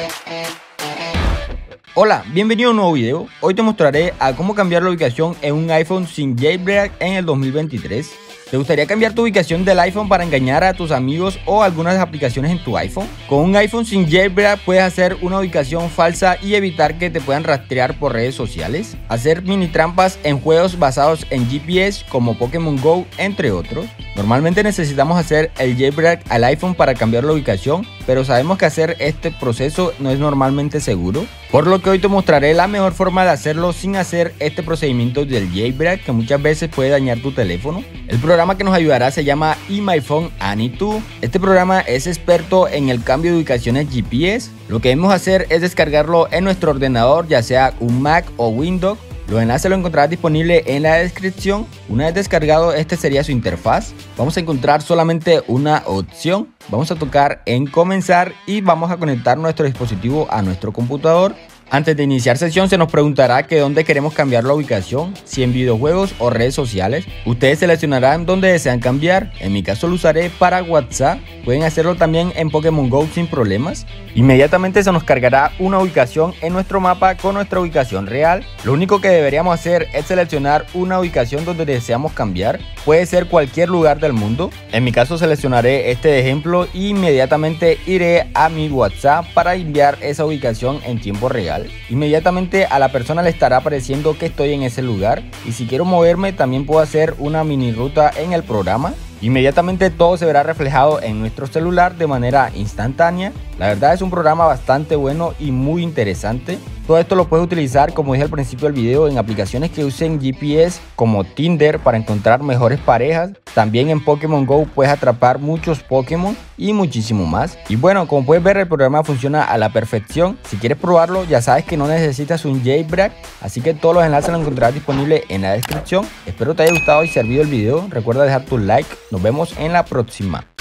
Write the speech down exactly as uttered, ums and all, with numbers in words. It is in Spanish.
Hola, bienvenido a un nuevo video. Hoy te mostraré a cómo cambiar la ubicación en un iPhone sin jailbreak en el dos mil veintitrés. ¿Te gustaría cambiar tu ubicación del iPhone para engañar a tus amigos o algunas aplicaciones en tu iPhone? Con un iPhone sin jailbreak puedes hacer una ubicación falsa y evitar que te puedan rastrear por redes sociales, hacer mini trampas en juegos basados en G P S como Pokémon Go, entre otros. Normalmente necesitamos hacer el jailbreak al iPhone para cambiar la ubicación, pero sabemos que hacer este proceso no es normalmente seguro, por lo que hoy te mostraré la mejor forma de hacerlo sin hacer este procedimiento del jailbreak, que muchas veces puede dañar tu teléfono. El programa que nos ayudará se llama iMyPhone AnyTo. Este programa es experto en el cambio de ubicaciones G P S. Lo que debemos hacer es descargarlo en nuestro ordenador, ya sea un Mac o Windows. Los enlaces los encontrarás disponibles en la descripción. Una vez descargado, este sería su interfaz. Vamos a encontrar solamente una opción. Vamos a tocar en comenzar y vamos a conectar nuestro dispositivo a nuestro computador. Antes de iniciar sesión se nos preguntará que dónde queremos cambiar la ubicación, si en videojuegos o redes sociales. Ustedes seleccionarán dónde desean cambiar. En mi caso lo usaré para WhatsApp. Pueden hacerlo también en Pokémon Go sin problemas. Inmediatamente se nos cargará una ubicación en nuestro mapa con nuestra ubicación real. Lo único que deberíamos hacer es seleccionar una ubicación donde deseamos cambiar. Puede ser cualquier lugar del mundo. En mi caso seleccionaré este de ejemplo e inmediatamente iré a mi WhatsApp para enviar esa ubicación en tiempo real. Inmediatamente a la persona le estará apareciendo que estoy en ese lugar, y si quiero moverme también puedo hacer una mini ruta en el programa. Inmediatamente todo se verá reflejado en nuestro celular de manera instantánea. La verdad es un programa bastante bueno y muy interesante. Todo esto lo puedes utilizar, como dije al principio del video, en aplicaciones que usen G P S como Tinder para encontrar mejores parejas. También en Pokémon Go puedes atrapar muchos Pokémon y muchísimo más. Y bueno, como puedes ver, el programa funciona a la perfección. Si quieres probarlo, ya sabes que no necesitas un jailbreak, así que todos los enlaces los encontrarás disponibles en la descripción. Espero te haya gustado y servido el video. Recuerda dejar tu like. Nos vemos en la próxima.